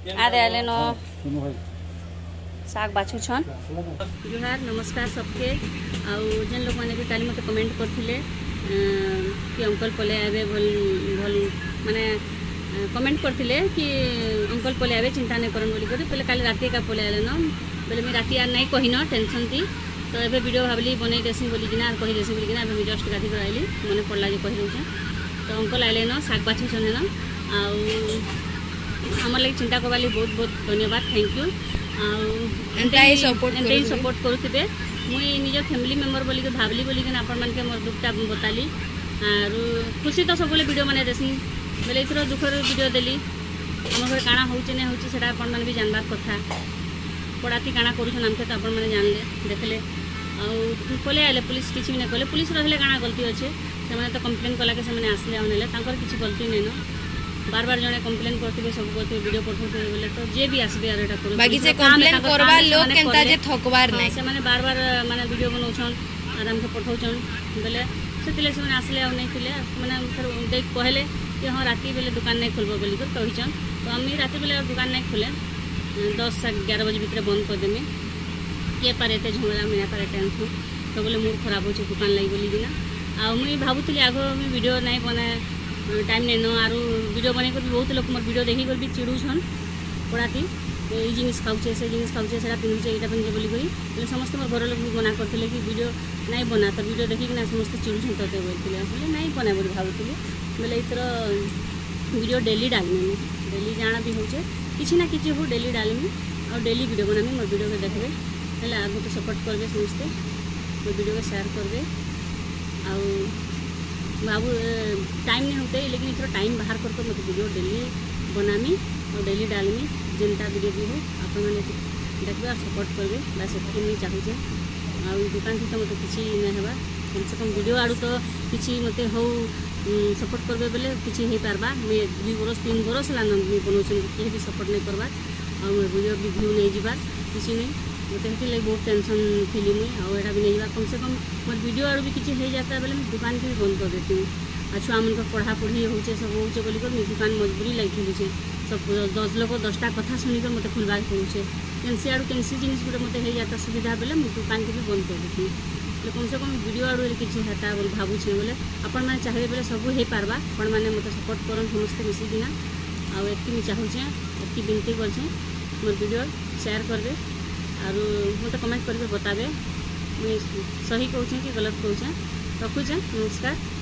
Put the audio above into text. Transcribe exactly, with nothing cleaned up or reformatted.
आदे आले नो साग बाछुछन। जुहार नमस्कार सबके। आउ जेन लोग मैंने भी काली मत कमेंट करथिले कि अंकल पले आवे भल भल माने कमेंट करथिले कि अंकल पले आवे चिंता नहीं करन बोली कर पहले काली राति का पले आले न बोले मैं राति यार नहीं कही न टेंशन थी तो एबे वीडियो भाबली बनै देसी बोली किना कहि देसी बोली किना एबे जस्ट गाधी कर आइली मने पड़ला जे कहि दउछ तो अंकल आइले न साग बाछुछन न आउ हमर लागि चिंता करवाली बहुत बहुत धन्यवाद थैंक यू। आउ सपोर्ट सपोर्ट करुथे मुई निज फैमिली मेंबर बोली के भावली बोली कि आपण मान के मोर दुखटा बताली आर खुशी तो सब वीडियो बना देसी बोले इथर दुखर वीडियो देली हम घर काना होचे नहीं होचे सेटा आपण मान भी जानबार कथा पड़ाती काना करूछन हमके तो आपण माने जानले देखले आउ कोले आले पुलिस किछि भी नहीं कले पुलिस रहले काना गलती अच्छे से मैंने तो कंप्लेन कला के से आसले आने तांकर किछि गलती नहीं न बार बार जने कंप्लेन करथिबे सब करथिबे वीडियो पठौथिबे बोले तो जे भी आसबे यार एटा करू बाकी से कंप्लेन करबा लोग केनता जे ठकबार नै से माने बार बार माने वीडियो बनौछन आराम से पठौछन बोले सेतिले से माने आसले आ नै थिले माने फिर देख कहले कि हां राती बेले दुकान नै खोलबो बोली कर कहिछन तो हम राती बेले दुकान नै खोले दस से ग्यारह बजे भीतर बंद कर देमे के पारे ते झोला मिना पारे टेंशन तो बोले मूड खराब हो दुकान लगी बोली दिना आ मुई भाबुतली आगो मैं वीडियो नहीं बना टाइम नहीं न आरु वीडियो बन कर बहुत लोग मोर वीडियो देखी कर भी चिड़ुछन पड़ाती ये जिनिस खाऊे से जिनिस खाऊे से पिंधुचे यहाँ पिंधे बोली बोले समस्त मोर घर लोग भी मना करते कि वीडियो नहीं बना तो वीडियो देखिक ना समस्त चिड़ुछन तोते बोलते बोले नहीं बना बोली भावुली बोले इतर वीडियो डेली डालमी डेली जाना भी होचे किसी ना किसी हो डेली डालमी और डेली वीडियो बनामी मोर वीडियो के देखबे है आगे तो सपोर्ट करबे समस्ते मोर वीडियो को शेयर करबे आउ बाबू टाइम नहीं होते लेकिन इतना टाइम बाहर करके मतलब वीडियो डेली बनामी और डेली डालमी जनता वीडियो भी हो आप देखबे और सपोर्ट करबे बस एतके नहीं चाहूचे आ दुकान से तो मतलब किसी नहीं हेबा कम से कम वीडियो आड़ू तो किसी मते हो सपोर्ट करबे बोले किसी हो पारबा मैं दुई बरस तीन बरस लान मुझे बनाऊँ किसी भी सपोर्ट नहीं करवा और वीडियो भी व्यू नहीं जाबार किसी नहीं मतलब ये लगे बहुत टेंशन थी मुई आटा भी नहीं जावा कम से कम मोर वीडियो आड़ भी किसी हो जाता बेले मैं दुकान के भी बंद कर देती हूँ आ छुआ मन पढ़ा पढ़ी होचे सब होचे बोली कर मुझे दुकान मजबूरी लगी खेलुचे सब दस लोग दसटा कथा शुनिकर मत खुलवा पड़ुचे कैंसी आड़ू कैंसी जिन गोटे मत हो जाता सुविधा बेले मुझे दुकान के भी बंद कर देती हूँ कम से कम वीडियो आड़ू किसी हेता बोल भावुचे बोले आपण मैंने चाहिए बोले सब हो पार्बा आपण मैंने मत सपोर्ट कर समस्ते मिसिकिना आती चाहूचे एति विनती करे मोर वीडियो शेयर करबे आरु मत कमेंट करके बताबे मुझे सही कहूँ कि गलत कहूँ रखुचे नमस्कार।